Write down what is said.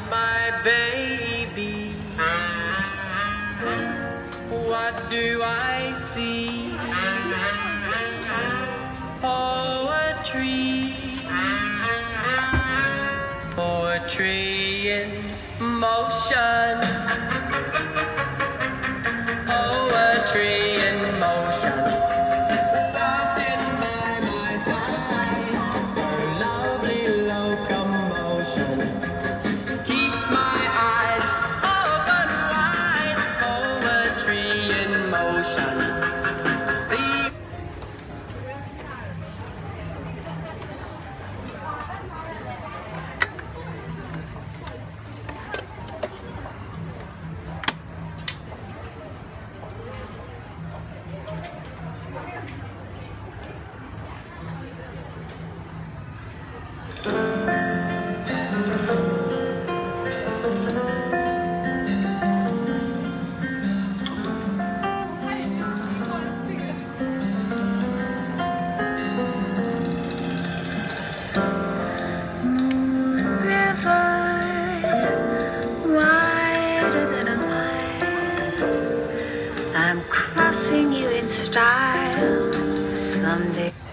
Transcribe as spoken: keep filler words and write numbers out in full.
my baby. What do I see? Poetry, poetry in motion, poetry in motion. Walking by my side, her lovely locomotion keeps my eyes open wide. Poetry in motion. See. I'm crossing you in style someday.